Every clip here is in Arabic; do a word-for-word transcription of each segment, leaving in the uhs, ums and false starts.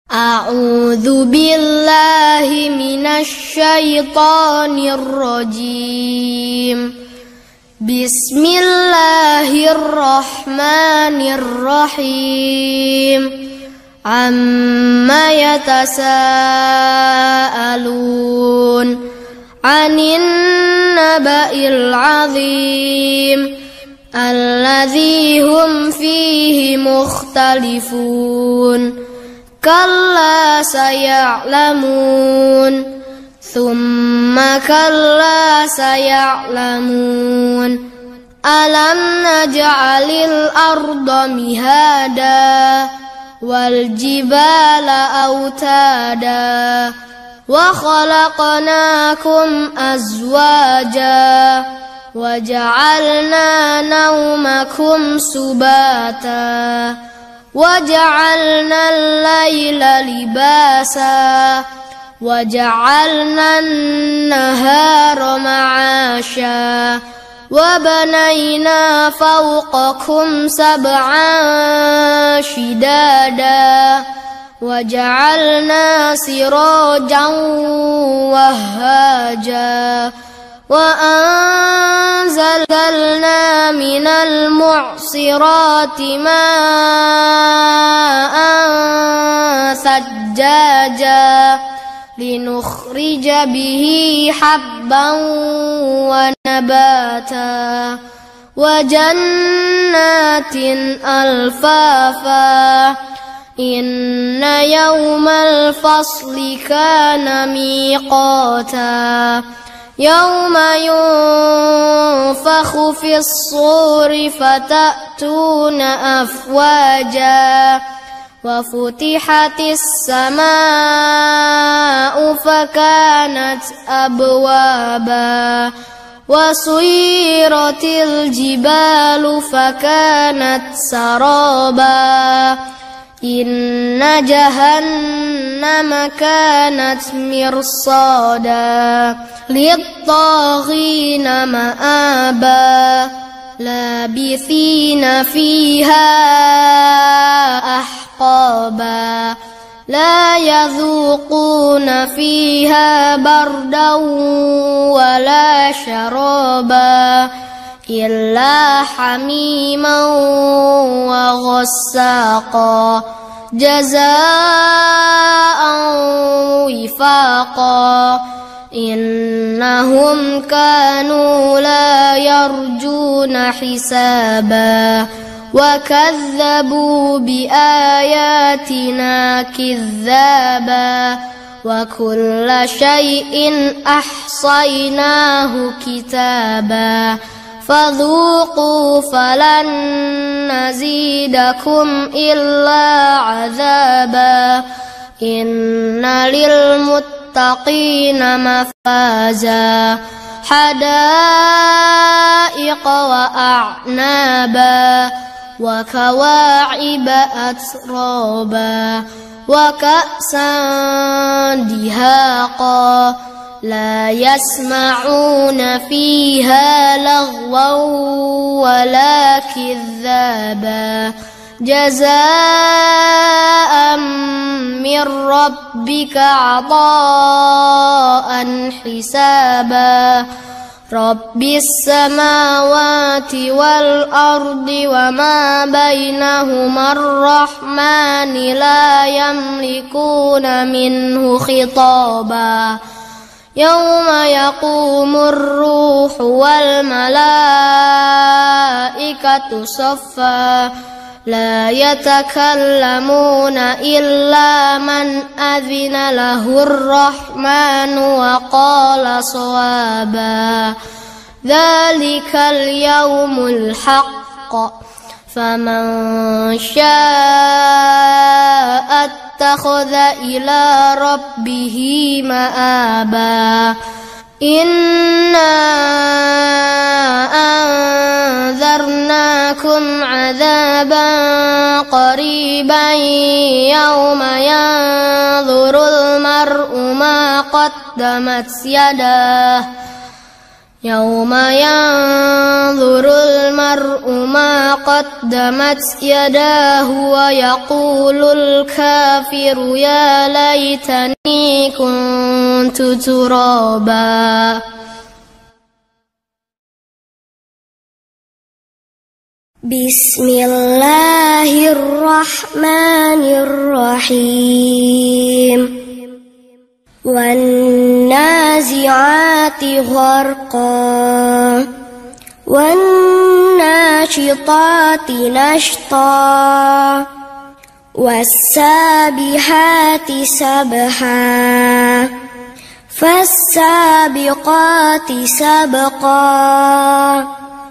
أعوذ بالله من الشيطان الرجيم. بسم الله الرحمن الرحيم. عما يتساءلون عن النبأ العظيم الذي هم فيه مختلفون. كلا سيعلمون ثم كلا سيعلمون. ألم نجعل الأرض مهادا والجبال أوتادا وخلقناكم أزواجا وجعلنا نومكم سباتا وجعلنا الليل لباسا وجعلنا النهار معاشا وبنينا فوقكم سبعا شدادا وجعلنا سراجا وهاجا وأنزلنا من المعصرات ماء ثجاجا لنخرج به حبا ونباتا وجنات ألفافا. إن يوم الفصل كان ميقاتا. يوم ينفخ في الصور فتأتون أفواجا وفتحت السماء فكانت أبوابا وسيرت الجبال فكانت سرابا. إن جهنم كانت مرصادا للطاغين مآبا لابثين فيها أحقابا لا يذوقون فيها بردا ولا شرابا إلا حميما وغساقا جزاء وفاقا. إنهم كانوا لا يرجون حسابا وكذبوا بآياتنا كذابا وكل شيء أحصيناه كتابا فذوقوا فلن نزيدكم إلا عذابا. إن للمتقين مفازا حدائق وأعنابا وكواعب أترابا وكأسا دهاقا لا يسمعون فيها لغوا ولا كذابا جزاء من ربك عطاء حسابا. رب السماوات والأرض وما بينهما الرحمن لا يملكون منه خطابا. يوم يقوم الروح والملائكة صفا لا يتكلمون إلا من أذن له الرحمن وقال صوابا. ذلك اليوم الحق فمن شاء اتخذ إلى ربه مآبا. إنا أنذرناكم عذابا قريبا يوم ينظر المرء ما قدمت يداه يوم ينظر المرء ما قدمت يداه ويقول الكافر يا ليتني كنت ترابا. بسم الله الرحمن الرحيم. والنازعات غرقا والناشطات نشطا والسابحات سبحا فالسابقات سبقا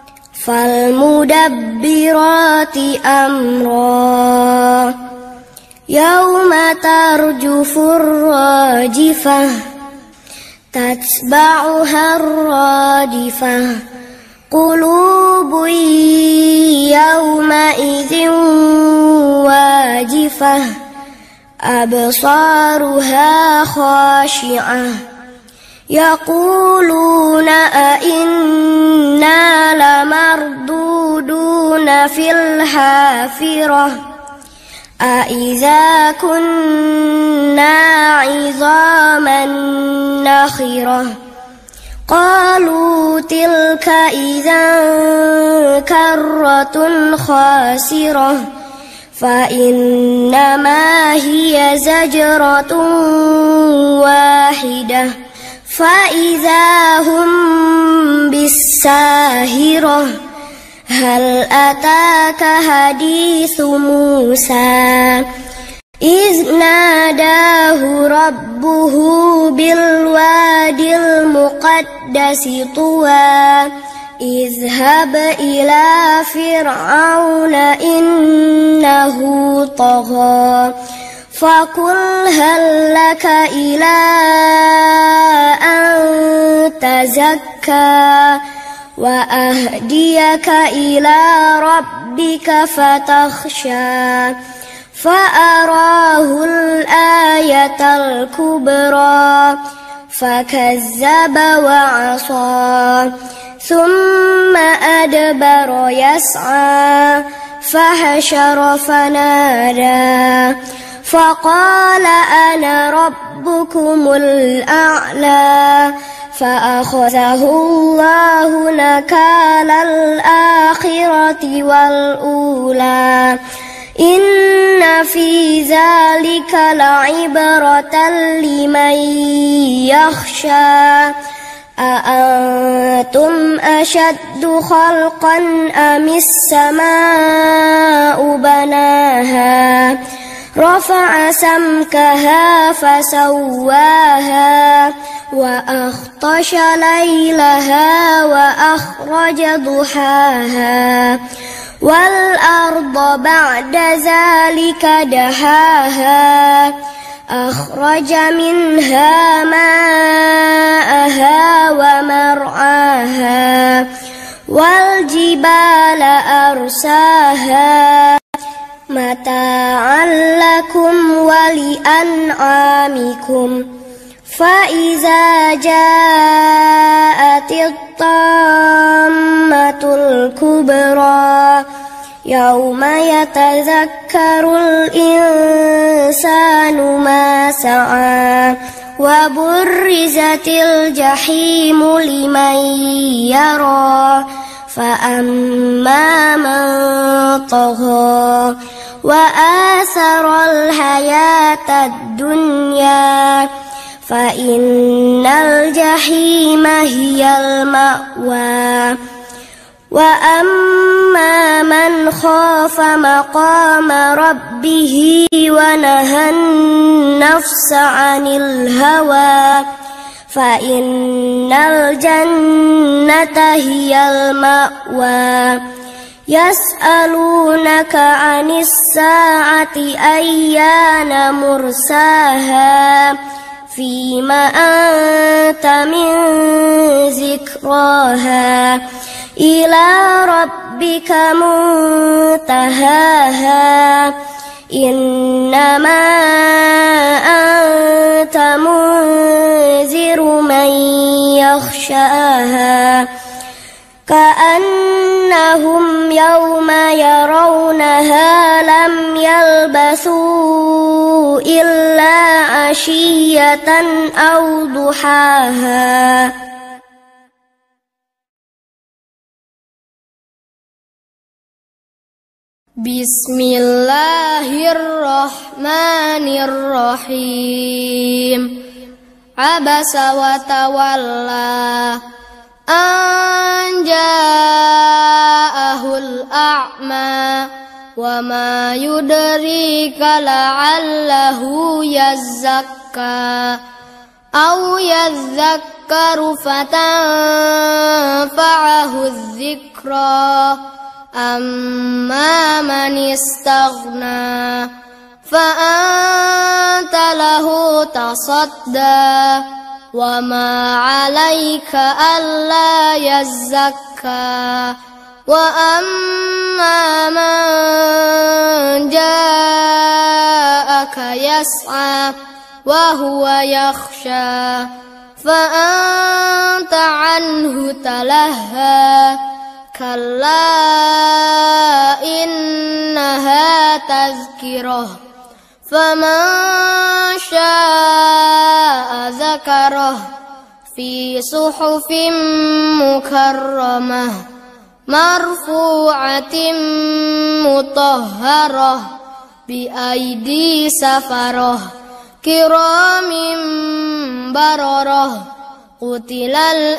فالمدبرات أمرا يوم ترجف الراجفة تتبعها الرادفة قلوب يومئذ واجفة أبصارها خاشعة يقولون أئنا لمردودون في الحافرة أإذا كنا عظاما نخرة قالوا تلك إذا كرة خاسرة فإنما هي زجرة واحدة فإذا هم بالساهرة هل أتاك حديث موسى إذ ناداه ربه بالوادي المقدس طوى اذهب إلى فرعون إنه طغى فقل هل لك إلى أن تزكى وأهديك إلى ربك فتخشى فأراه الآية الكبرى فكذب وعصى ثم أدبر يسعى فحشر فنادى فقال أنا ربكم الأعلى فأخذه الله نكال الآخرة والأولى إن في ذلك لعبرة لمن يخشى أأنتم أشد خلقا أم السماء بناها رفع سمكها فسواها وأغطش ليلها وأخرج ضحاها والأرض بعد ذلك دحاها أخرج منها ماءها ومرعاها والجبال أرساها متاعا لكم ولأنعامكم فإذا جاءت الطامة الكبرى يوم يتذكر الإنسان ما سعى وبرزت الجحيم لمن يرى فأما من طغى وآثر الحياة الدنيا فإن الجحيم هي المأوى وأما من خاف مقام ربه ونهى النفس عن الهوى فإن الجنة هي المأوى يسألونك عن الساعة أيان مرساها فيما أنت من ذكراها إلى ربك منتهاها إنما أنت منذر من يخشاها كأنهم يوم يرونها لم يلبثوا إلا عشية أو ضحاها. Bismillahirrahmanirrahim. Abasa wa tawalla an ja'ahul a'ma wa ma yudrika la'allahu yazzakka aw yadhakkaru fatanfa'ahu dzikra amma man istaghna fa anta lahu tasadda wa ma 'alaika alla yazzakka wa amma man ja'aka yas'a wa huwa yakhsha fa anta 'anhu talahha kalla innaha tazkirah faman syaa'a dzakarah fi suhufin mukarramah marfu'atin mutahharah bi aidi safarah kiramin bararah. Qutilal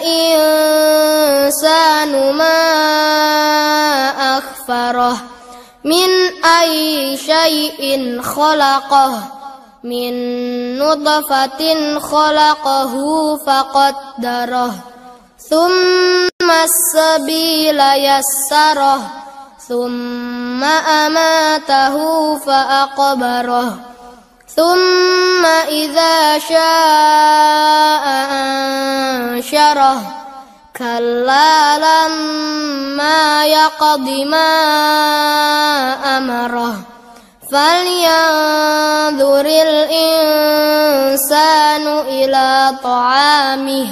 insanu ma akhfarah min ayyi syai'in khalaqah min nutfatin khalaqahu faqaddarah thumma as-sabila yassarah thumma amatahu faaqbarah thumma idza syaa'a ansyarah kalla lamma yaqdi ma amarah falyanzuril insanu ila ta'amih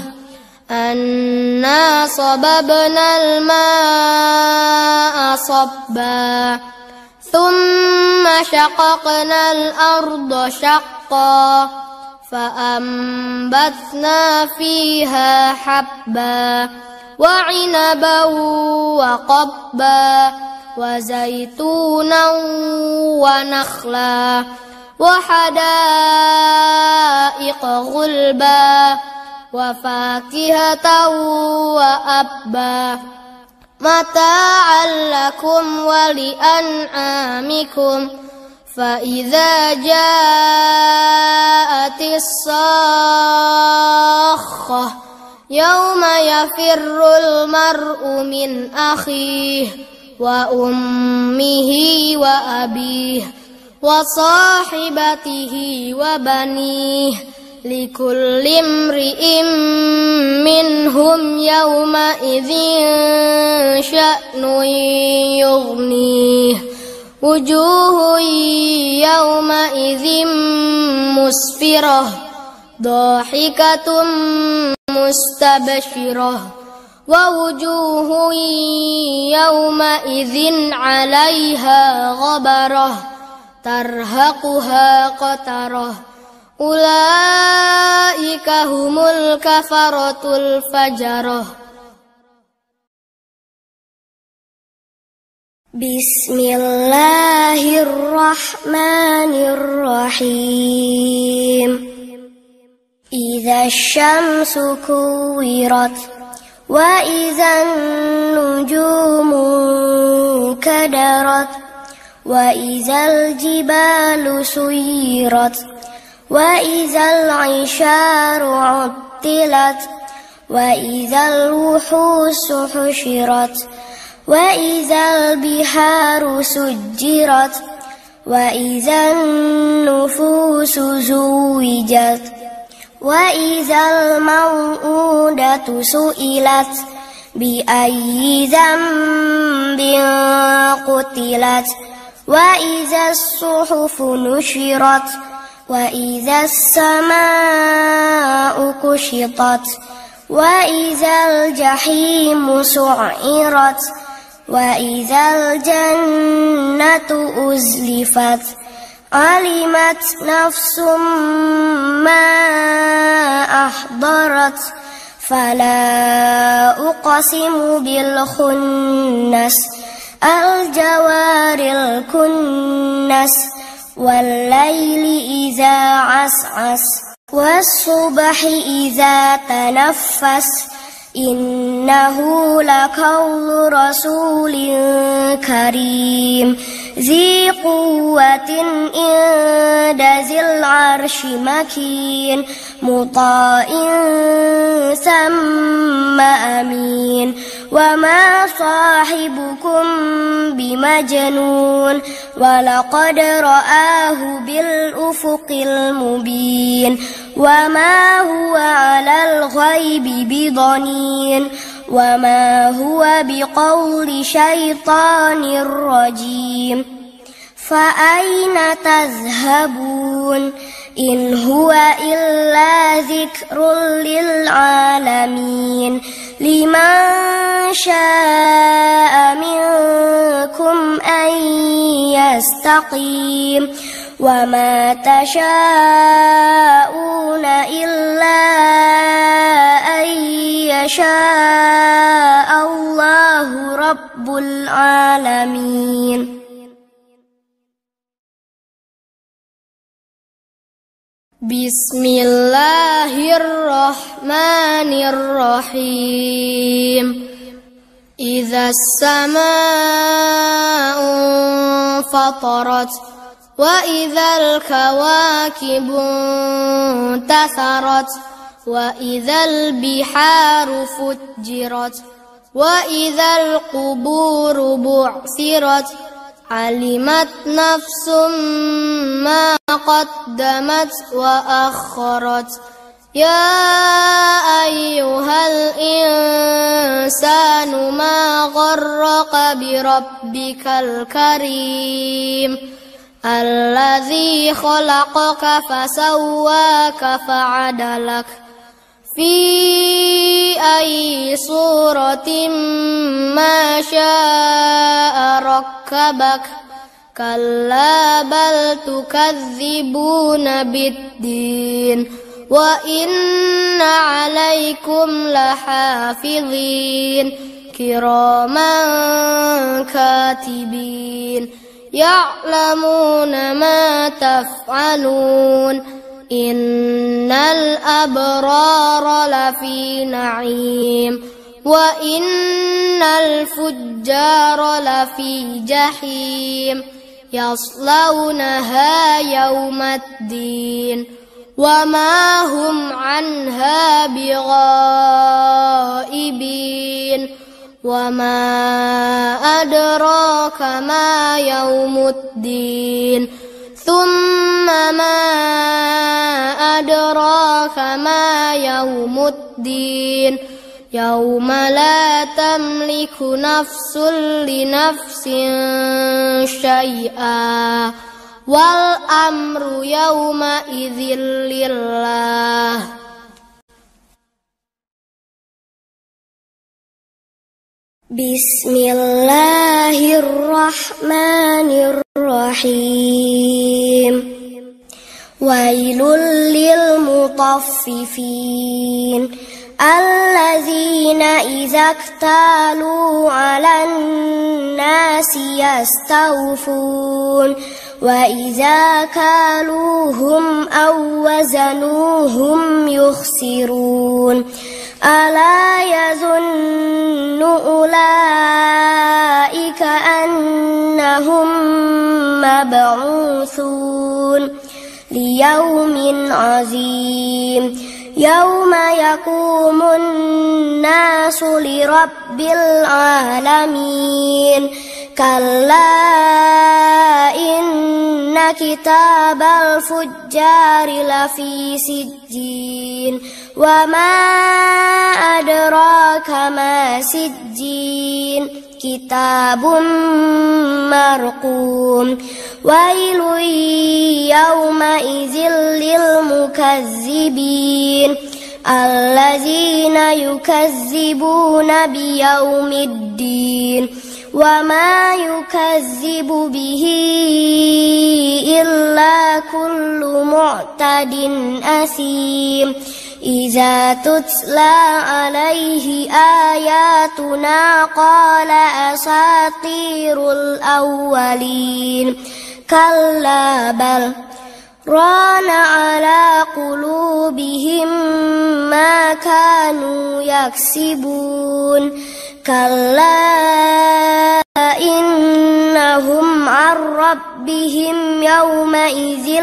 anna sababnal ma'a sabba thumma syaqaqnal arda syaqqa fa'ambatna fiha habba wa 'inaban wa qabba wa zaitunan wa nakhla wa hadaiqa ghulba wa fakihatan wa abba mata'an lakum wa li'an'amikum fa idza ja'atis sakhah yawma yafirrul mar'u min akhihi wa ummihi wa abihi wa sahibatihi wa banihi likulli imri'in minhum yawma idzin sya'nun yughnih wujuhun yawma idzin musfirah dhahikatum mustabshirah wa wujuhun yawma idzin 'alaiha ghabarah tarhaquha qatarah ulaika humul kafaratul fajarah. Bismillahirrahmanirrahim. Idza syamsu kuwirat wa idzan nujumu kadarat wa idzal jibalu suyirat wa idzal 'isharu 'uttilat wa idzal wuhusu husyirat wa idzal biharu sujjirat wa idzan nufusu zuwijat wa idzal mau'udatu su'ilat bi ayyi dzambin qutilat وإذا الصحف نشرت وإذا السماء كشطت وإذا الجحيم سعرت وإذا الجنة أزلفت علمت نفس ما أحضرت فلا أقسم بالخنس الجوار الكنس والليل إذا عسعس والصبح إذا تنفس إنه لقول رسول كريم ذي قوة عند ذي العرش مكين مطاع ثم أمين وما صاحبكم بمجنون ولقد رآه بالأفق المبين وما هو على الغيب بضنين وما هو بقول شيطان رجيم فأين تذهبون إن هو إلا ذكر للعالمين لمن شاء منكم أن يستقيم وما تشاءون إلا أن يشاء الله رب العالمين. بسم الله الرحمن الرحيم. إذا السماء انفطرت وإذا الكواكب انتثرت وإذا البحار فجرت وإذا القبور بعثرت علمت نفس ما قدمت وأخرت يا أيها الإنسان ما غرك بربك الكريم الذي خلقك فسواك فعدلك في أي صورة ما شاء ركبك كلا بل تكذبون بالدين وإن عليكم لحافظين كراما كاتبين يعلمون ما تفعلون إن الأبرار لفي نعيم وإن الفجار لفي جحيم يصلونها يوم الدين وما هم عنها بغائبين وما أدراك ما يوم الدين ثم ما أدراك ما يوم الدين يوم لا تملك نفس لنفس شيئا والأمر يومئذ لله. بسم الله الرحمن الرحيم. ويل للمطففين الذين إذا اكتالوا على الناس يستوفون وإذا كالوهم أو وزنوهم يخسرون ألا يظن أولئك أنهم مبعوثون ليوم عظيم يوم يقوم الناس لرب العالمين كلا إن كتاب الفجار لفي سجين وما أدراك ما سجين كتاب مرقوم ويل يومئذ للمكذبين الذين يكذبون بيوم الدين وما يكذب به إلا كل معتد أثيم إذا تتلى عليه آياتنا قال أساطير الأولين كلا بل ران على قلوبهم ما كانوا يكسبون كلا إنهم عن ربهم يومئذ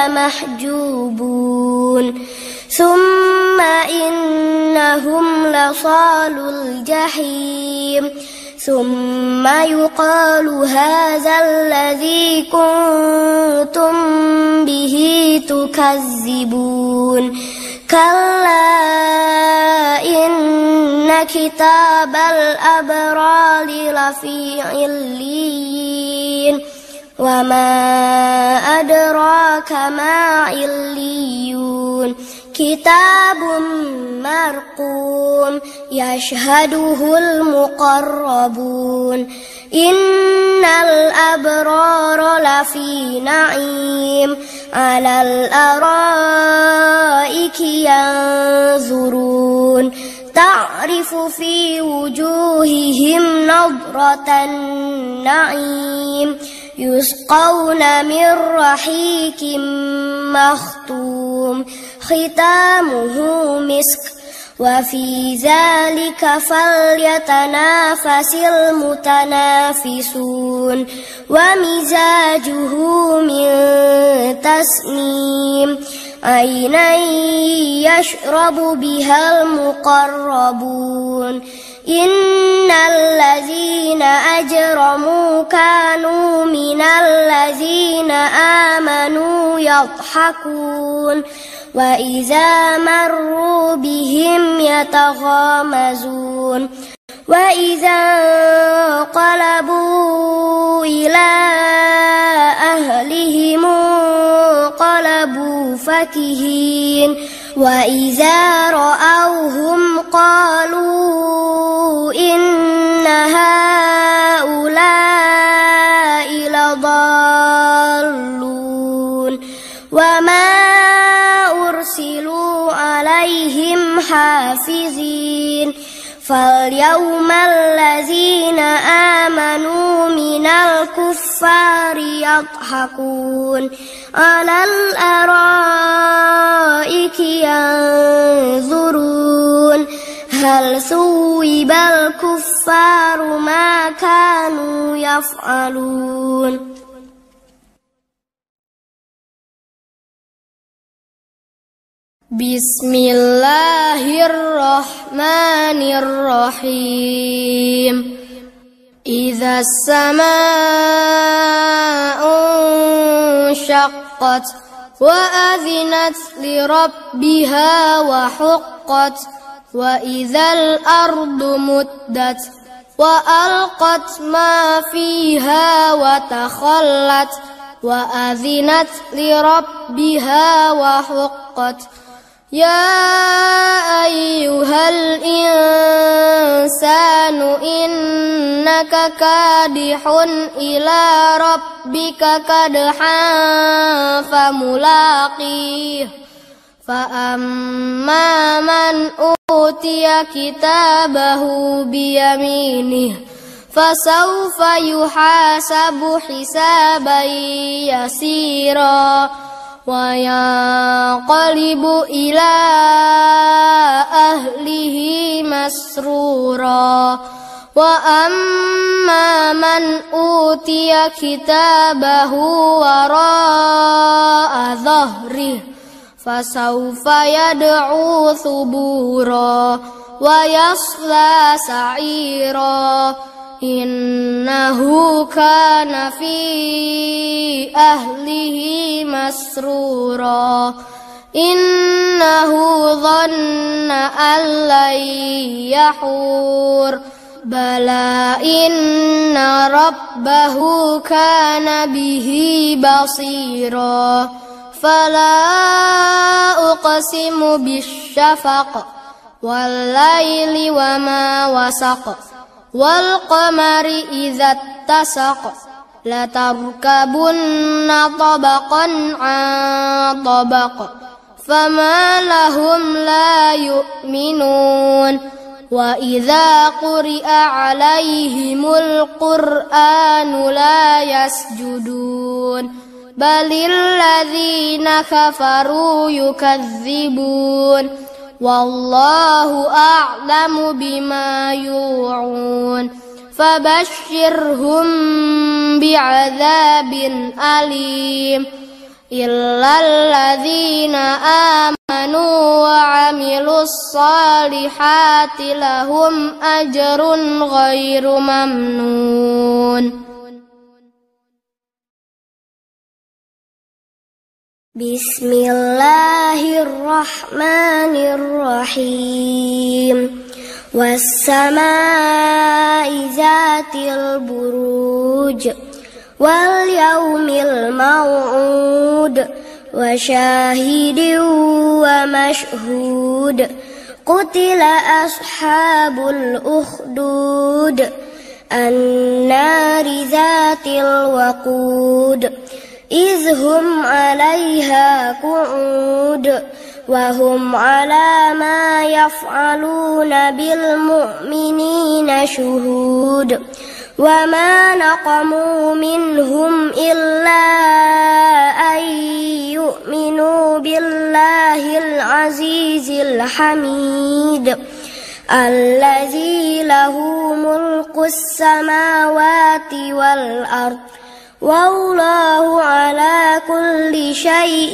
لمحجوبون ثم إنهم لصالو الجحيم ثم يقال هذا الذي كنتم به تكذبون كلا إن كتاب الأبرار لفي عليين وما أدراك ما عليون كتاب مرقوم يشهده المقربون إن الأبرار لفي نعيم على الأرائك ينظرون تعرف في وجوههم نضرة النعيم يسقون من رحيق مختوم ختامه مسك وفي ذلك فليتنافس المتنافسون ومزاجه من تسنيم عينا يشرب بها المقربون إن الذين أجرموا كانوا من الذين آمنوا يضحكون وإذا مروا بهم يتغامزون وإذا انقلبوا إلى أهلهم انقلبوا فكهين وإذا رأوهم قالوا إن هؤلاء لضالون وما أرسلوا عليهم حافظين فاليوم الذين آمنوا من الكفار يضحكون على الأرائك ينظرون هل ثوب الكفار ما كانوا يفعلون Bismillahirrahmanirrahim. Idza as-samaa'u inshaqqat wa adzinat li rabbiha wa huqqat wa idzal ardu muddat wa alqat ma fiha wa takhallat wa adzinat li rabbiha wa huqqat Ya ayyuhal insanu innaka kadihun ila rabbika kadhan famulaqih fa amma man utiya kitabahu biyaminih fasawfa yuhasabu hisaban yasira wa yanqalibu ila ahlihi masrura wa amma man utiya kitabahu wara'a dhahrihi fasawfa yad'u thubura wa yasla sa'ira innahu kana fi ahlihi masrura innahu dhanna an lan yahur بلى إن ربه كان به بصيرا فلا أقسم بالشفق والليل وما وسق والقمر إذا اتسق لتركبن طبقا عن طبق فما لهم لا يؤمنون وإذا قرئ عليهم القرآن لا يسجدون بل الذين كفروا يكذبون والله أعلم بما يوعون فبشرهم بعذاب أليم إلا الذين آمنوا وعملوا الصالحات لهم أجر غير ممنون. بسم الله الرحمن الرحيم والسماء ذات البروج واليوم الموعود وشاهد ومشهود قتل أصحاب الأخدود النار ذات الوقود إذ هم عليها قعود وهم على ما يفعلون بالمؤمنين شهود وما نقموا منهم إلا أن يؤمنوا بالله العزيز الحميد الذي له ملك السماوات والأرض والله على كل شيء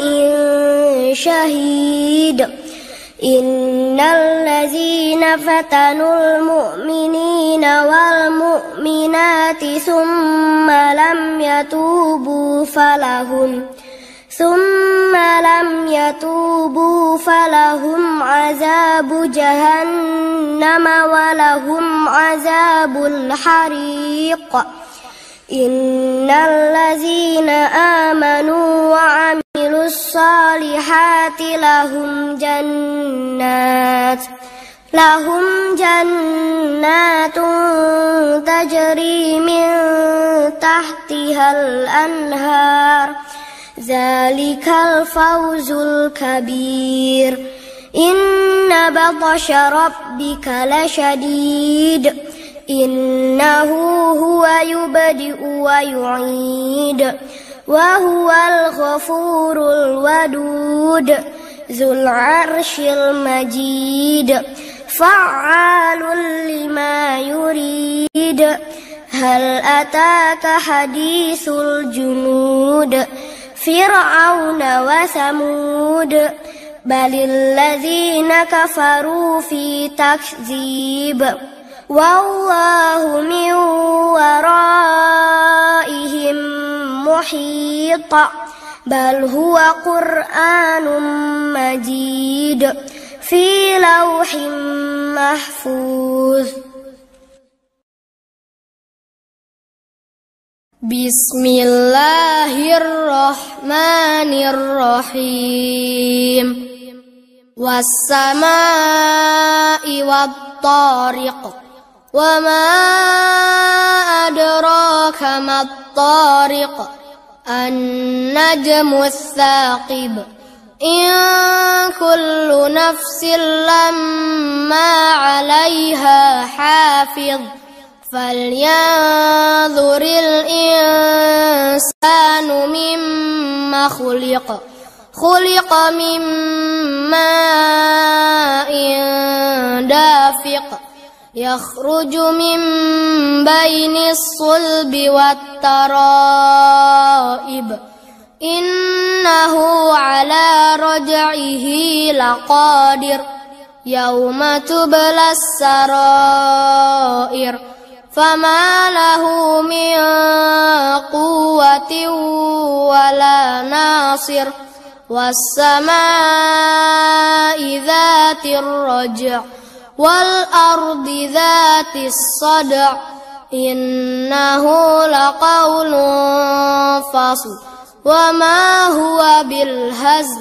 شهيد إن الذين فتنوا المؤمنين والمؤمنات ثم لم يتوبوا فلهم ثم لم يتوبوا فلهم عذاب جهنم ولهم عذاب الحريق إن الذين آمنوا وعملوا الصالحات لهم جنات لهم جنات تجري من تحتها الأنهار ذلك الفوز الكبير إن بطش ربك لشديد إنه هو يبدئ ويعيد وهو الغفور الودود ذو العرش المجيد فعال لما يريد هل أتاك حديث الجنود فرعون وثمود بل الذين كفروا في تكذيب والله من ورائهم محيط بل هو قرآن مجيد في لوح محفوظ. بسم الله الرحمن الرحيم والسماء والطارق وما أدراك ما الطارق النجم الثاقب إن كل نفس لما عليها حافظ فلينظر الإنسان مما خلق خلق من ماء دافق يخرج من بين الصلب والترائب إنه على رجعه لقادر يوم تبلى السرائر فما له من قوة ولا ناصر والسماء ذات الرجع والأرض ذات الصدع إنه لقول فصل وما هو بالهزل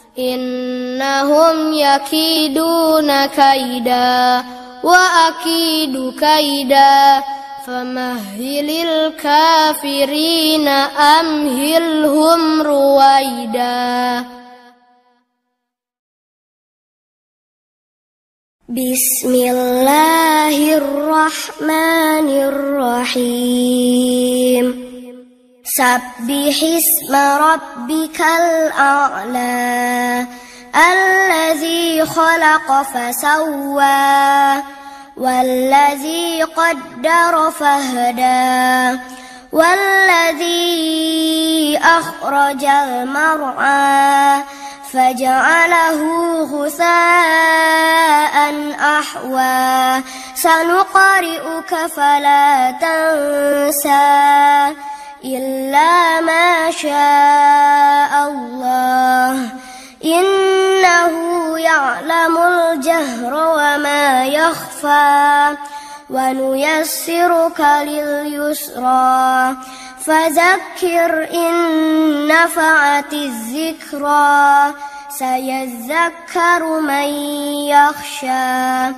إنهم يكيدون كيدا وأكيد كيدا فمهل الكافرين أمهلهم رويدا. بسم الله الرحمن الرحيم سبح اسم ربك الأعلى الذي خلق فسوى والذي قدر فهدى والذي أخرج المرعى فجعله غثاء أحوى سنقرئك فلا تنسى إلا ما شاء الله إنه يعلم الجهر وما يخفى ونيسرك لليسرى فذكر إن نفعت الذكرى سيذكر من يخشى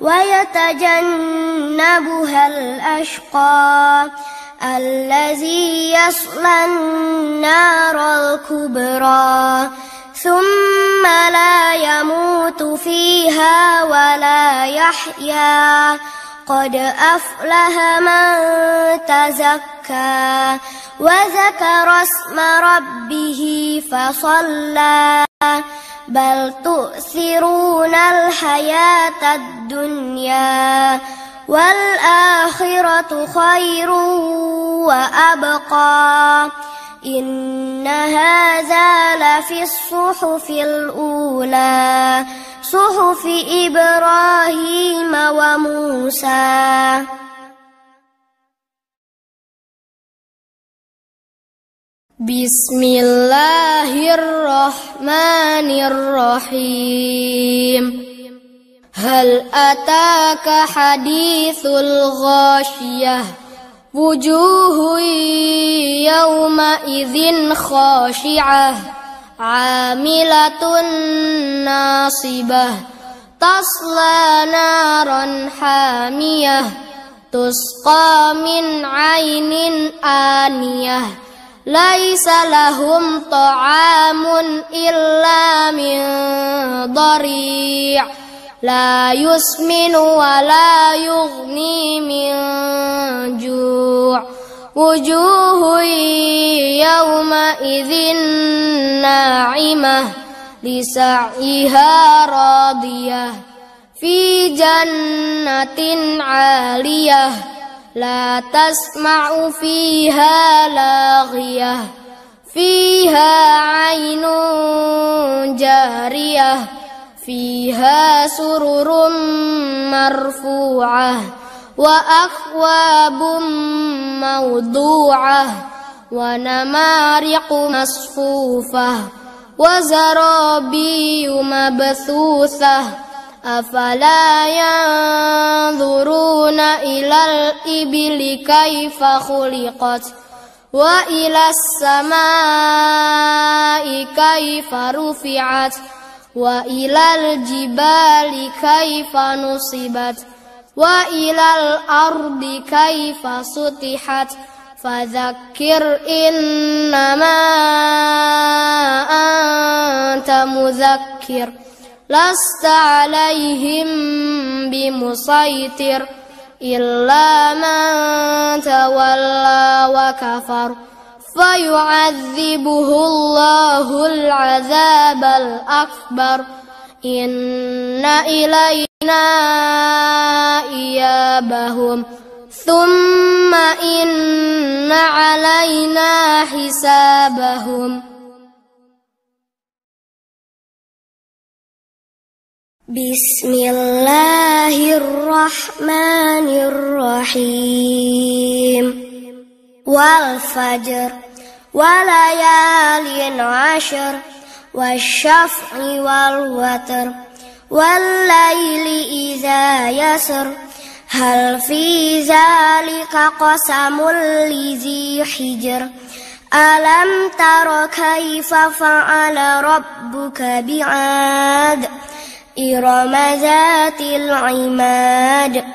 ويتجنبها الأشقى الذي يصلى النار الكبرى ثم لا يموت فيها ولا يحيا قد أفلح من تزكى وذكر اسم ربه فصلى بل تؤثرون الحياة الدنيا والآخرة خير وأبقى إن هذا لفي الصحف الأولى صحف إبراهيم وموسى. بسم الله الرحمن الرحيم هل أتاك حديث الغاشية وجوه يومئذ خاشعة عاملة ناصبة تصلى نارا حامية تسقى من عين آنية ليس لهم طعام إلا من ضريع لا يسمن ولا يغني من جوع وجوه يومئذ ناعمة لسعيها راضية في جنة عالية لا تسمع فيها لاغية فيها عين جارية فيها سرر مرفوعة وأكواب موضوعة ونمارق مصفوفة وزرابي مبثوثة أفلا ينظرون إلى الإبل كيف خلقت وإلى السماء كيف رفعت وإلى الجبال كيف نصبت وإلى الأرض كيف سطحت فذكر إنما أنت مذكر لست عليهم بمسيطر إلا من تولى وكفر فيعذبه الله العذاب الأكبر إن إلينا إيابهم ثم إن علينا حسابهم. بسم الله الرحمن الرحيم والفجر وليال عشر والشفع والوتر والليل إذا يسر هل في ذلك قسم لذي حجر ألم تر كيف فعل ربك بعاد إرم ذات العماد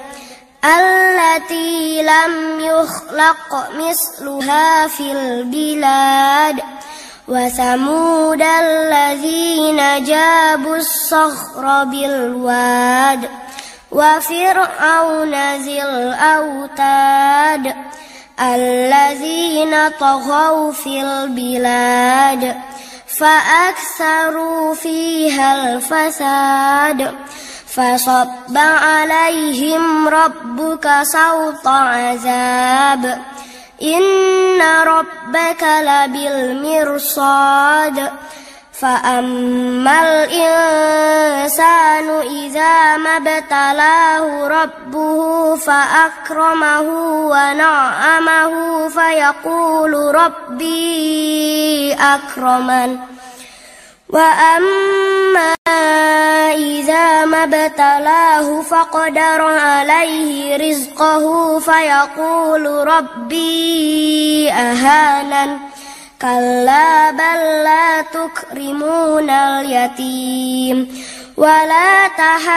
التي لم يخلق مثلها في البلاد وثمود الذين جابوا الصخر بالواد وفرعون ذي الأوتاد الذين طغوا في البلاد فأكثروا فيها الفساد فصب عليهم ربك سوط عذاب إن ربك لبالمرصاد فأما الإنسان إذا ما ابتلاه ربه فأكرمه ونعمه فيقول ربي أكرمن وأما إذا ما ابتلاه فقدر عليه رزقه فيقول ربي أهانن كلا بل لا تكرمون اليتيم ولا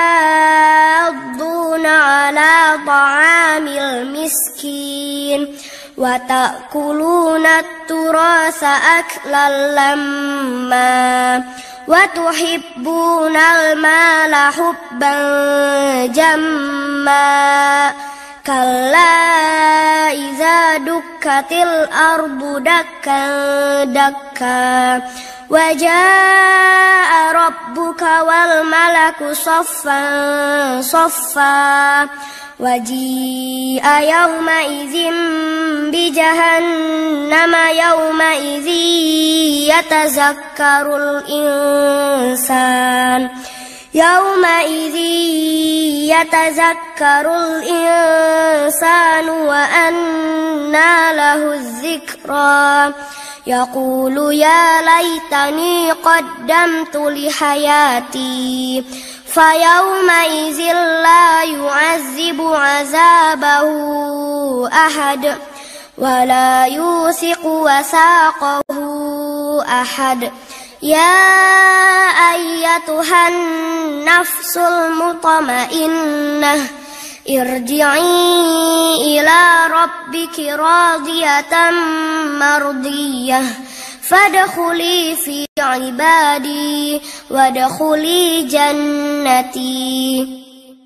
تحاضون على طعام المسكين وتأكلون التراث أكلا لما وتحبون المال حبا جما كلا إذا دكت الأرض دكا دكا وجاء ربك والملك صفا صفا وجيء يومئذ بجهنم يومئذ يتذكر الإنسان يومئذ يتذكر الإنسان وأنى له الذكرى يقول يا ليتني قدمت لحياتي فيومئذ لا يعذب عذابه أحد ولا يوثق وثاقه أحد يا أيتها النفس المطمئنة ارجعي إلى ربك راضية مرضية فادخلي في عبادي وادخلي جنتي.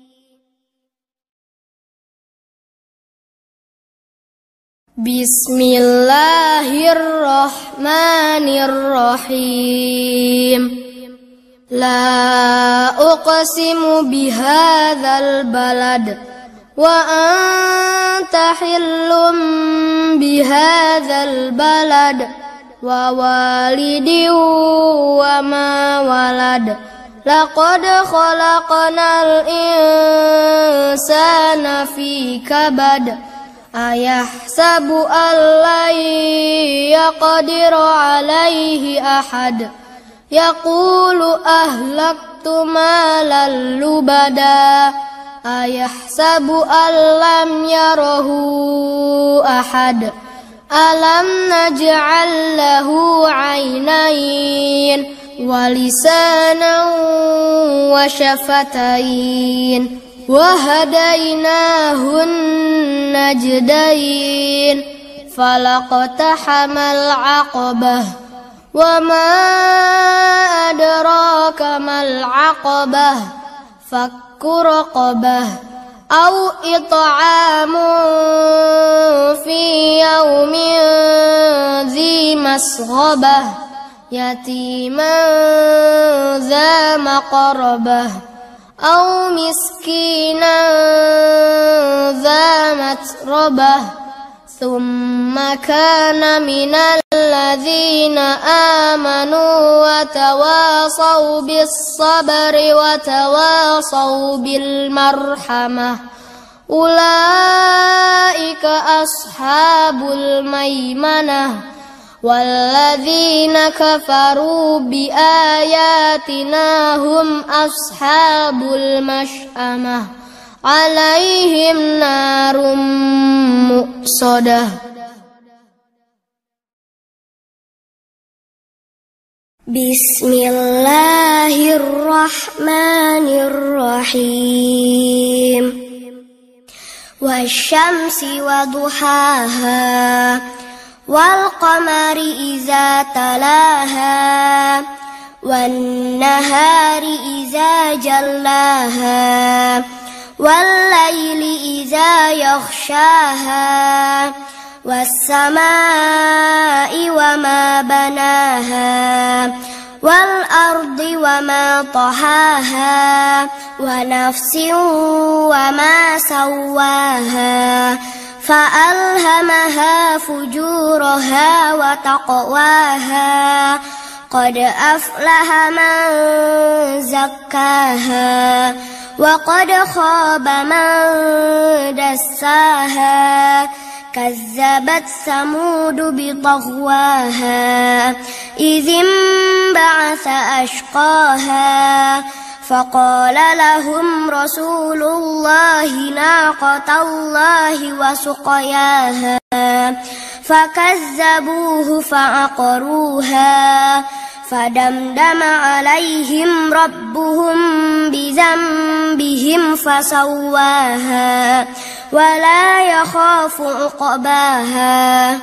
Bismillahirrahmanirrahim. La uqsimu bihadzal balad wa anta hillum bihadzal balad wa walidin wa ma walad laqad khalaqnal insana fi kabad ayahsabu an lan yaqdiru alayhi ahad yaqulu ahlaktu malan lubada ayahsabu an lam yarahu ahad alam naj'al lahu 'aynayn wa lisanan wa shafatayn wa hadaynahun najdayn falaqtahamal 'aqabah wa ma adraka mal 'aqabah fakku raqabah aw it'amun fi yawmin dhi masghabah yatiman dha maqrabah aw miskinan dha matrabah thumma kana minal ladzina amanu wa tawasaw bis sabri wa tawasaw bil marhamah ulaika ashabul maimanah والذين كفروا بآياتنا هم أصحاب المشأمة عليهم نار مؤصدة. بسم الله الرحمن الرحيم. والشمس وضحاها والقمر إذا تلاها والنهار إذا جلاها والليل إذا يغشاها والسماء وما بناها والأرض وما طحاها ونفس وما سواها فألهمها فجورها وتقواها قد أفلح من زكاها وقد خاب من دساها كذبت ثمود بطغواها إذ انبعث أشقاها فقال لهم رسول الله ناقة الله وسقياها فكذبوه فعقروها فدمدم عليهم ربهم بذنبهم فسواها ولا يخاف عقباها.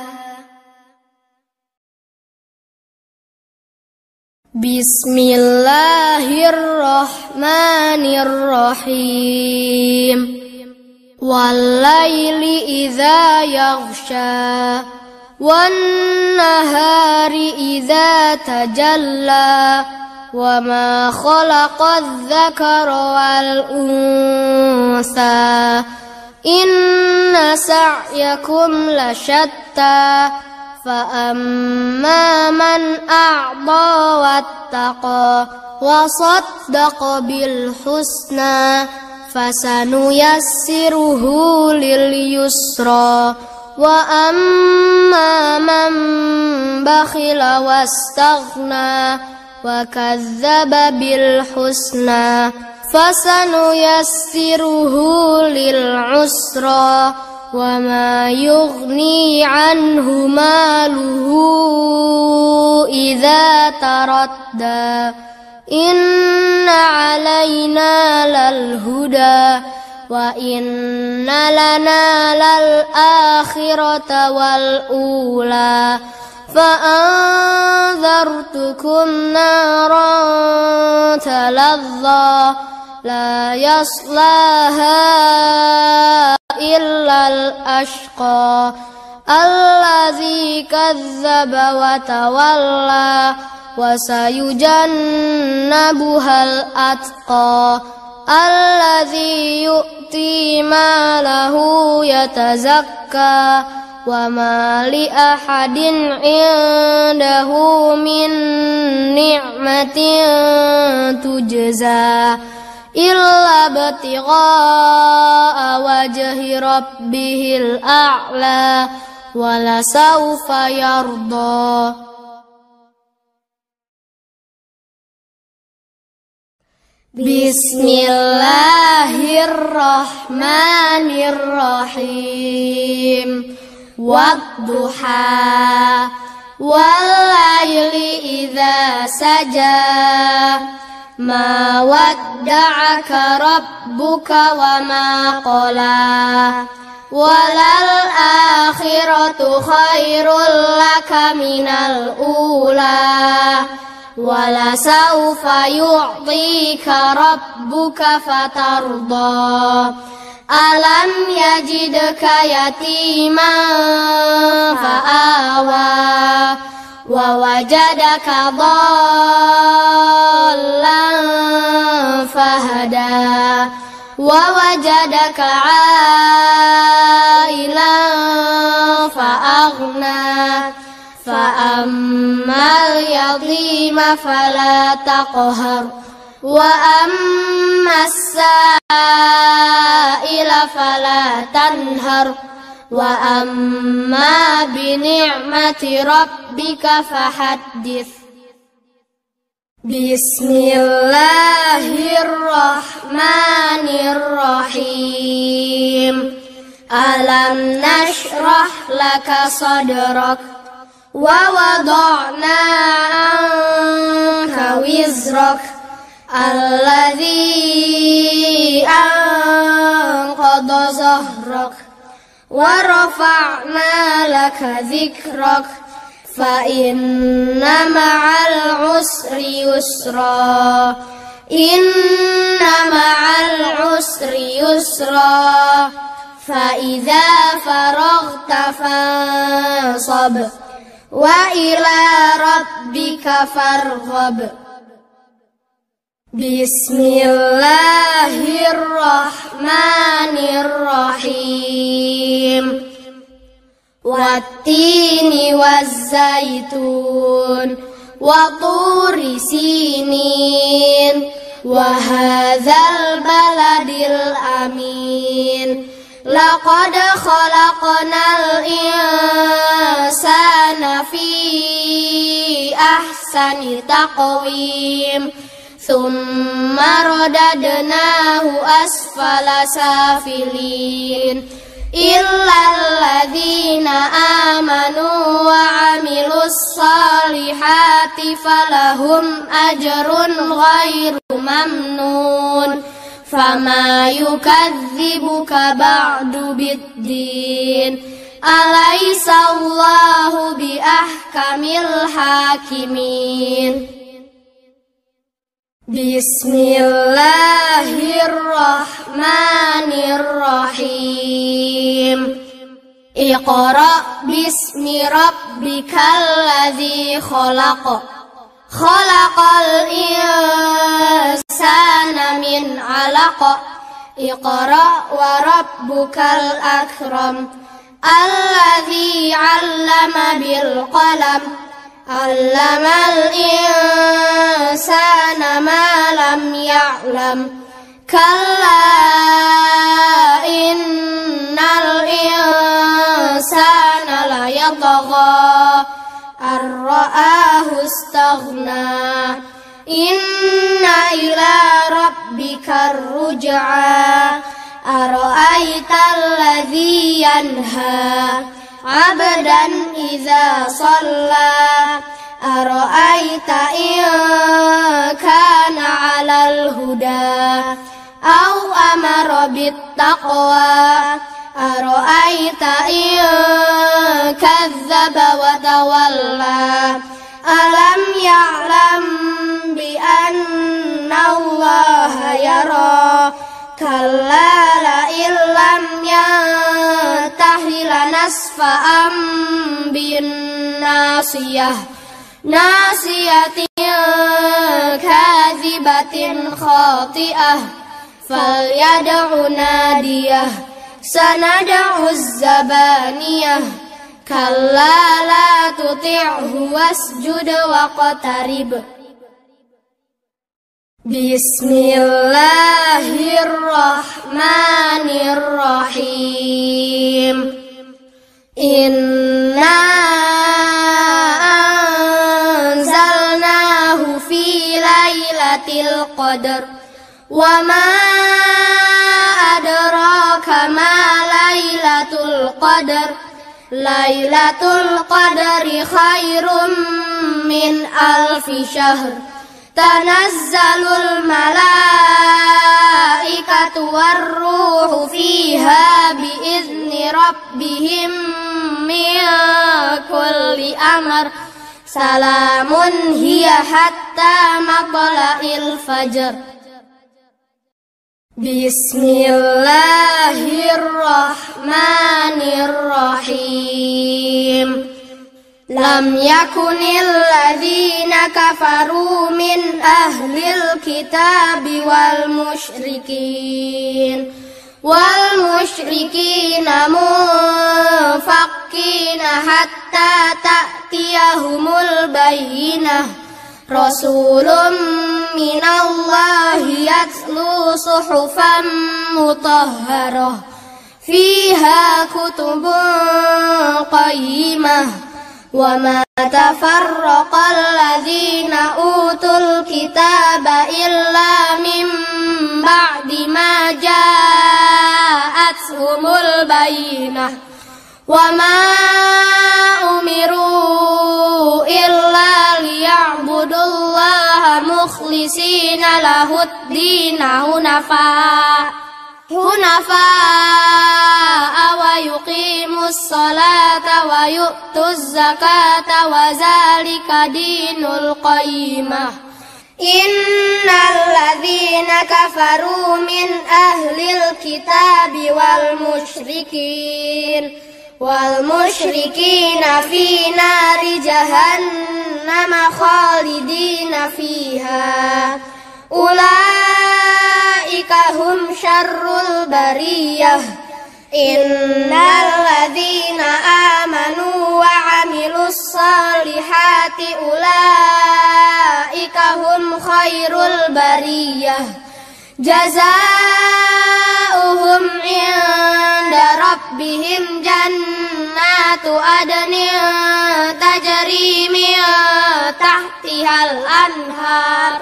بسم الله الرحمن الرحيم. والليل إذا يغشى والنهار إذا تجلى وما خلق الذكر والأنثى إن سعيكم لشتى فأما من أعطى واتقى وصدق بالحسنى فسنيسره لليسرى وأما من بخل واستغنى وكذب بالحسنى فسنيسره للعسرى وما يغني عنه ماله إذا تردى إن علينا للهدى وإن لنا للآخرة والأولى فأنذرتكم نارا تلظى لا يصلاها إلا الأشقى الذي كذب وتولى وسيجنبها الأتقى الذي يؤتي ماله يتزكى وما لأحد عنده من نعمة تجزى إلا ابتغاء وجه ربه الأعلى ولسوف يرضى. بسم الله الرحمن الرحيم. والضحى والليل إذا سجى ما ودعك ربك وما قلى وللآخرة خير لك من الأولى ولسوف يعطيك ربك فترضى ألم يجدك يتيما فآوى ووجدك ضالا فهدى ووجدك عائلا فأغنى فأما اليتيم فلا تقهر وأما السائل فلا تنهر وأما بنعمة ربك فحدث. بسم الله الرحمن الرحيم. ألم نشرح لك صدرك ووضعنا عنك وزرك الذي أنقض ظهرك ورفعنا لك ذكرك فإن مع العسر يسرا إن مع العسر يسرا فإذا فرغت فانصب وإلى ربك فارغب. بسم الله الرحمن الرحيم. والتين والزيتون وطور سينين وهذا البلد الأمين لقد خلقنا الإنسان في أحسن تقويم ثم رددناه أسفل سافلين إلا الذين آمنوا وعملوا الصالحات فلهم أجر غير ممنون فما يكذبك بعد بالدين أليس الله بأحكم الحاكمين. بسم الله الرحمن الرحيم. اقرأ باسم ربك الذي خلق خلق الإنسان من علق اقرأ وربك الأكرم الذي علم بالقلم علم الإنسان ما لم يعلم كلا إن الإنسان ليطغى أن رآه استغنى إن إلى ربك الرجعى أرأيت الذي ينهى عبدا إذا صلى أرأيت إن كان على الهدى أو أمر بالتقوى أرأيت إن كذب وتولى ألم يعلم بأن الله يرى كلا لئن لم ينته لنسفعا بالناصية ناصية كاذبة خاطئة فليدع ناديه سندع الزبانية كلا لا تطعه واسجد واقترب. بسم الله الرحمن الرحيم. إنا أنزلناه في ليلة القدر وما أدراك ما ليلة القدر ليلة القدر خير من ألف شهر تنزل الملائكة والروح فيها بإذن ربهم من كل أمر سلام هي حتى مطلع الفجر. بسم الله الرحمن الرحيم. لم يكن الذين كفروا من أهل الكتاب والمشركين والمشركين منفكين حتى تأتيهم البينة رسول من الله يتلو صحفا مطهرة فيها كتب قيمة وما تفرق الذين أوتوا الكتاب إلا من بعد ما جاءتهم البينة وما أمروا إلا ليعبدوا الله مخلصين له الدين حنفاء حنفاء ويقيموا الصلاة ويؤتوا الزكاة وذلك دين القيمة إن الذين كفروا من أهل الكتاب والمشركين والمشركين في نار جهنم خالدين فيها أولئك هم شر البرية إن الذين آمنوا وعملوا الصالحات أولئك هم خير البرية جزاؤهم عند ربهم جنات عدن تجري من تحتها الأنهار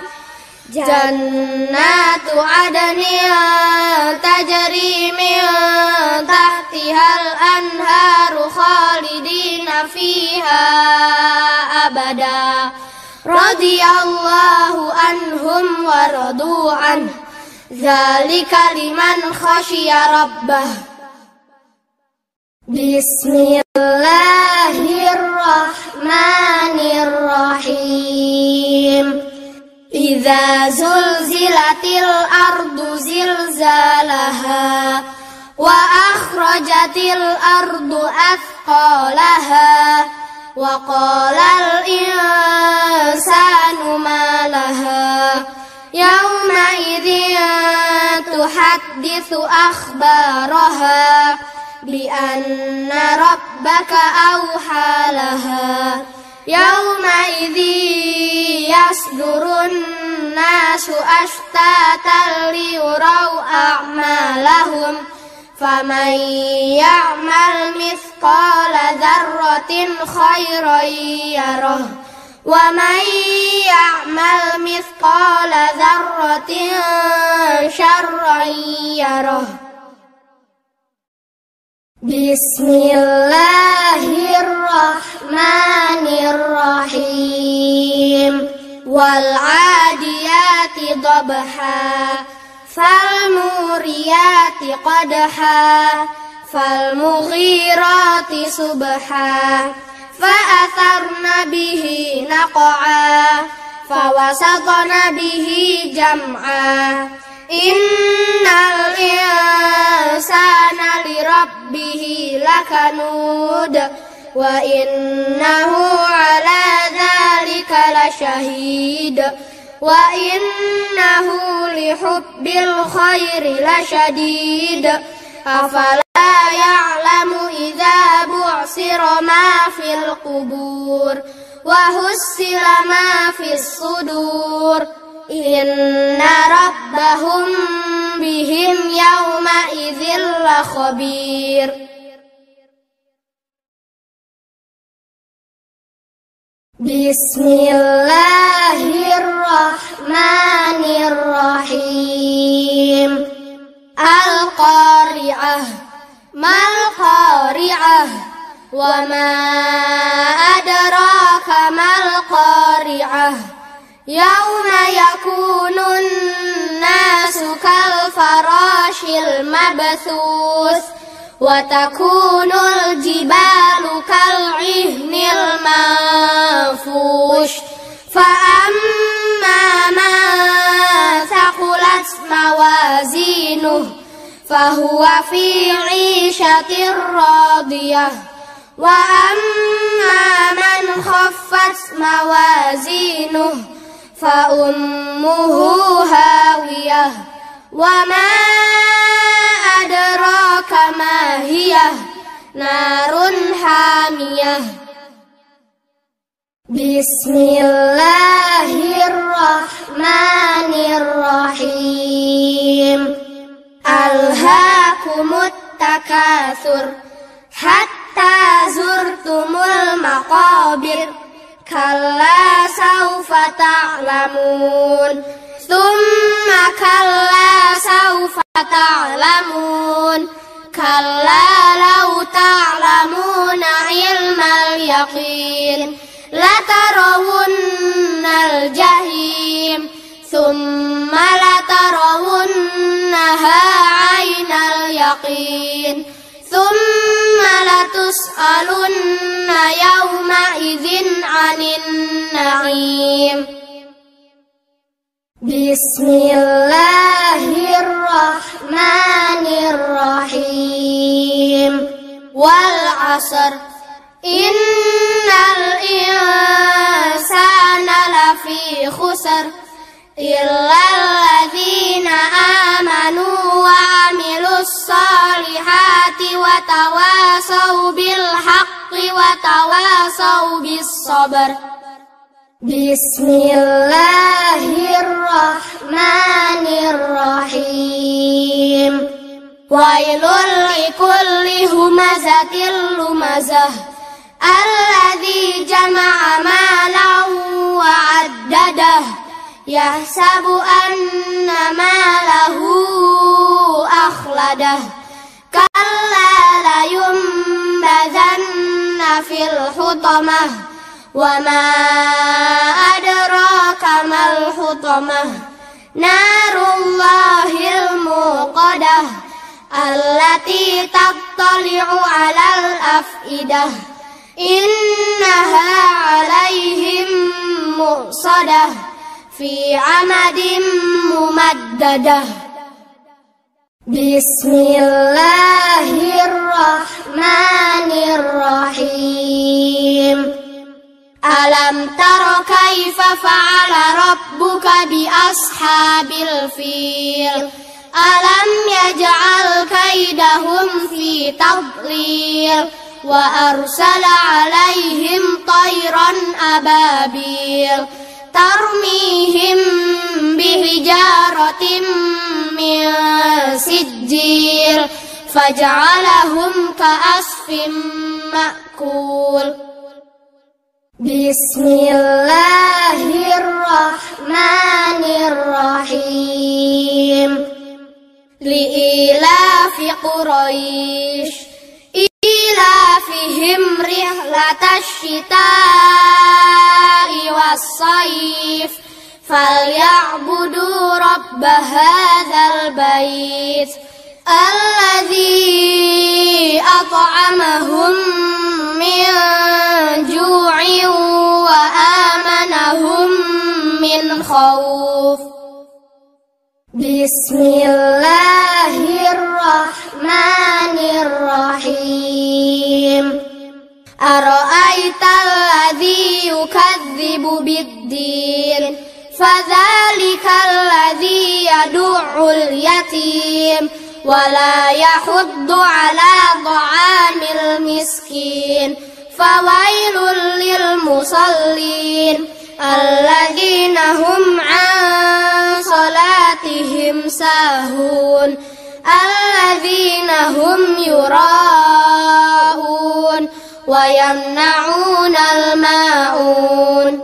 جنات عدن تجري من تحتها الأنهار خالدين فيها أبدا رضي الله عنهم ورضوا عنه ذلك لمن خشي ربه بسم الله الرحمن الرحيم إذا زلزلت الأرض زلزالها وأخرجت الأرض أثقالها وقال الإنسان ما لها يومئذ تحدث أخبارها بأن ربك أوحى لها يومئذ يصدر الناس أشتاتا ليروا أعمالهم فمن يعمل مثقال ذرة خيرا يره ومن يعمل مثقال ذرة شرا يره بسم الله الرحمن الرحيم والعاديات ضبحا فالموريات قدحا فالمغيرات صبحا فأثرن به نقعا فوسطن به جمعا إن الإنسان لربه لكنود وإنه على ذلك لشهيد وإنه لحب الخير لشديد أفلا يعلم إذا بعثر ما في القبور وحصل ما في الصدور إن ربهم بهم يومئذ لخبير بسم الله الرحمن الرحيم القارعة ما القارعة وما أدراك ما القارعة يوم يكون الناس كالفراش المبثوث وتكون الجبال كالعهن المنفوش فأما من ثقلت موازينه فهو في عيشة راضية وأما من خفت موازينه فأمه هاوية وما أدراك ما هي نار حامية بسم الله الرحمن الرحيم ألهاكم التكاثر التكاثر حتى زرتم المقابر كلا سوف تعلمون ثم كلا سوف تعلمون كلا لو تعلمون علم اليقين لترون الجحيم ثم لترونها عين اليقين ثم لتسألن يومئذ عن النعيم بسم الله الرحمن الرحيم والعصر إن الإنسان لفي خسر إلا الذين آمنوا وعملوا الصالحات وتواصوا بالحق وتواصوا بالصبر بسم الله الرحمن الرحيم ويل لكل همزة لمزة الذي جمع مالا وعدده يحسب أن ماله أخلده كلا لينبذن في الحطمة وما أدراك ما الحطمة نار الله الموقدة التي تطلع على الأفئدة إنها عليهم مؤصدة في عمد ممددة بسم الله الرحمن الرحيم ألم تر كيف فعل ربك بأصحاب الفيل ألم يجعل كيدهم في تضليل وأرسل عليهم طيرا أبابيل ترميهم بحجارة من سجيل فجعلهم كعصف مأكول بسم الله الرحمن الرحيم لإيلاف قريش إيلافهم رحلة الشتاء والصيف فليعبدوا رب هذا البيت الذي أطعمهم من جوع وآمنهم من خوف بسم الله الرحمن الرحيم أرأيت الذي يكذب بالدين فذلك الذي يدع اليتيم ولا يحض على طعام المسكين فويل للمصلين الذين هم عن صلاتهم ساهون الذين هم يراءون ويمنعون الماعون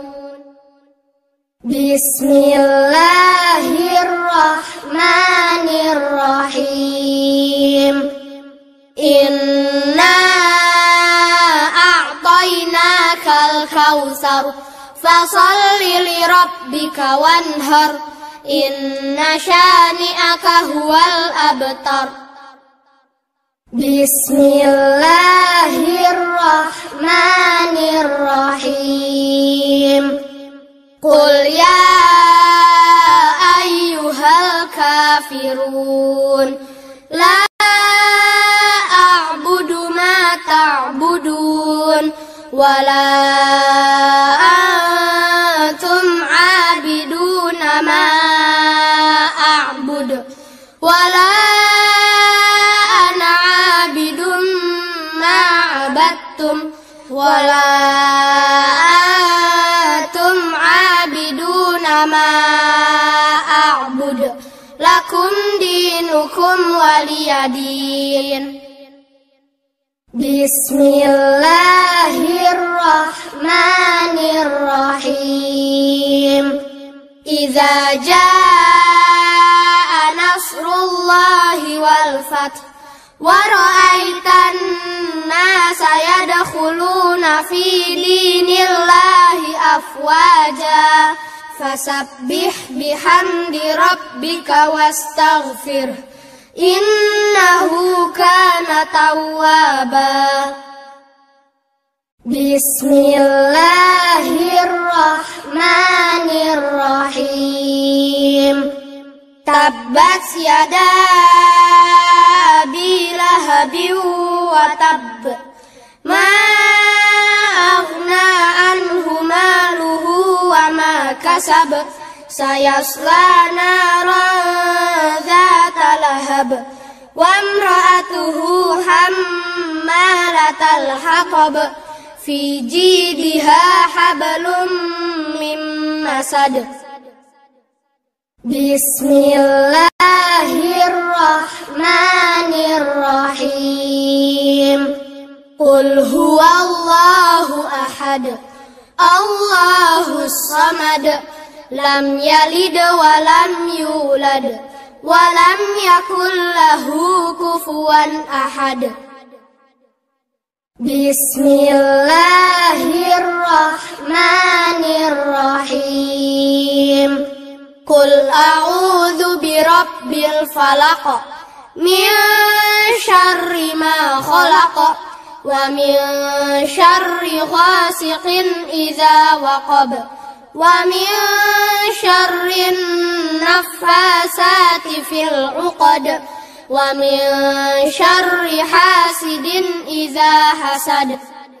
بسم الله الرحمن الرحيم إنا أعطيناك الكوثر فصل لربك وانهر إن شانئك هو الأبتر بسم الله الرحمن الرحيم قل يا أيها الكافرون لا أعبد ما تعبدون ولا أنتم عابدون ما أعبد ولا أنا عابد ما عبدتم ولا أنتم عابدون ما أعبد لكم دينكم ولي دين Bismillahirrahmanirrahim. Idza jaa nasrullahi wal fath wa ra'aitan nasa yadkhuluna fi dinillahi afwaja fasabbih bihamdi rabbika wastaghfir innahu kana tawwaba. Bismillahirrahmanirrahim. Tabbat yada abi lahabin wa tabb ma aghna anhu maluhu wa ma kasab sayasla naran dzata lahab wa imra'atuhu hammalatal hatab fi jidha hablum min masad. Bismillahirrahmanirrahim. Qul huwallahu ahad Allahus samad lam yalid wa lam yulad wa lam yakul lahu kufuwan ahad. Bismillahirrahmanirrahim. Qul a'udzu birabbil falaq min syarri ma khalaq wa min syarri ghasiqin idza waqab wa min syarrin naffasati fil 'uqad wa min syarri hasidin idza hasad.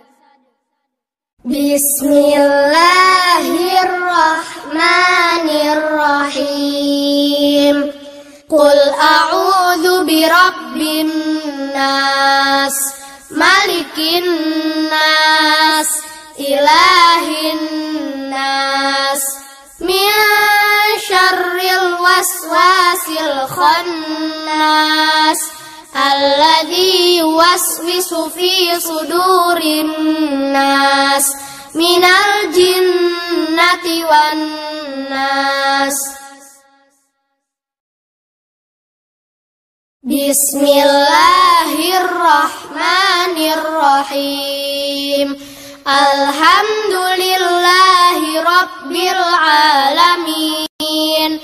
Bismillahirrahmanirrahim. Qul a'udzu birabbin nas malikin nas ilahin nas min syarril waswasil khannas alladzi yuwaswisu fi sudurin nas minal jinnati wan nas. Bismillahirrahmanirrahim. Alhamdulillahi rabbil alamin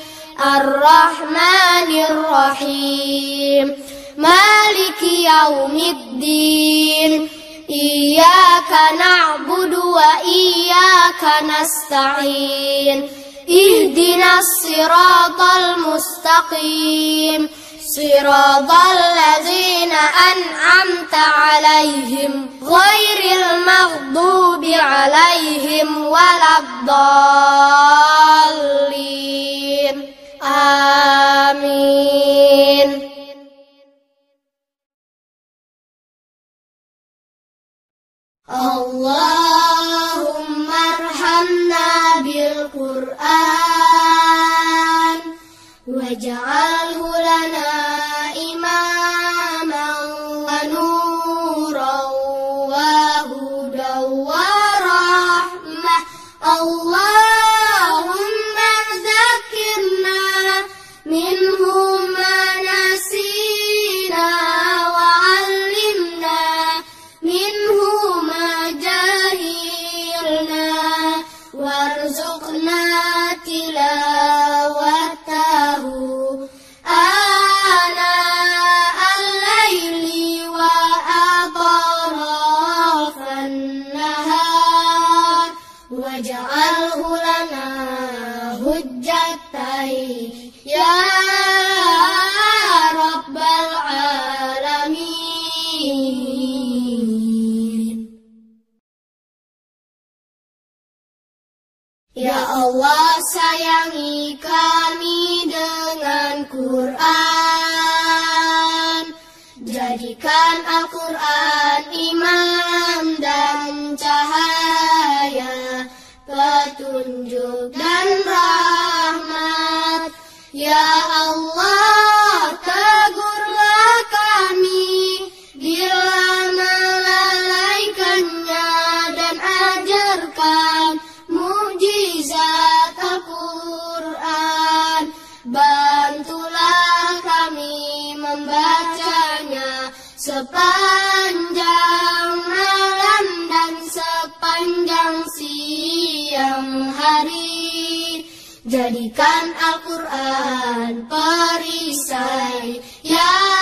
arrahmanirrahim maliki yaumiddin iyyaka na'budu wa iyyaka nasta'in ihdinas siratal mustaqim siratal ladzina an'amta 'alaihim ghairil maghdubi 'alaihim waladdallin. Amin. Allahumma arhamna bil Qur'an waj'alhu lana imaman wa nuran wa hudan wa rahmah. Allahumma dzakirna minhu ma nasina wa 'allimna minhu ma jahilna warzuqna tilawatahu ana al-laili wa atrafan nahar waj'alhu lana hujjatan ya rabbal alamin. Ya Allah, sayangi kami dengan Quran. Jadikan Al-Quran imam dan cahaya, petunjuk dan rahmat. Ya Allah, tegurlah kami bila Jadikan Al-Quran perisai, ya